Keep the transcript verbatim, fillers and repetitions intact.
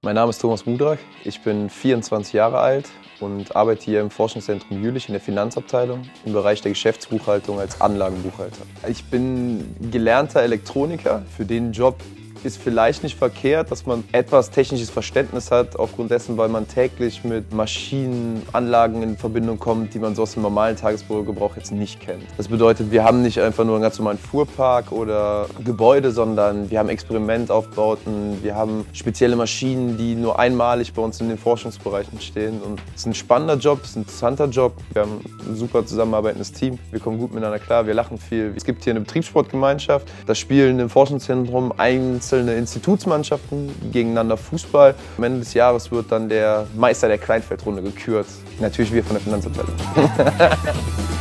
Mein Name ist Thomas Mudrack, ich bin vierundzwanzig Jahre alt und arbeite hier im Forschungszentrum Jülich in der Finanzabteilung im Bereich der Geschäftsbuchhaltung als Anlagenbuchhalter. Ich bin gelernter Elektroniker. Für den Job ist vielleicht nicht verkehrt, dass man etwas technisches Verständnis hat, aufgrund dessen, weil man täglich mit Maschinen, Anlagen in Verbindung kommt, die man so aus dem normalen Tagesgebrauch jetzt nicht kennt. Das bedeutet, wir haben nicht einfach nur einen ganz normalen Fuhrpark oder Gebäude, sondern wir haben Experimentaufbauten, wir haben spezielle Maschinen, die nur einmalig bei uns in den Forschungsbereichen stehen. Und es ist ein spannender Job, es ist ein interessanter Job. Wir haben ein super zusammenarbeitendes Team, wir kommen gut miteinander klar, wir lachen viel. Es gibt hier eine Betriebssportgemeinschaft, da spielen im Forschungszentrum einzelne Institutsmannschaften gegeneinander Fußball. Am Ende des Jahres wird dann der Meister der Kleinfeldrunde gekürt. Natürlich wir von der Finanzabteilung.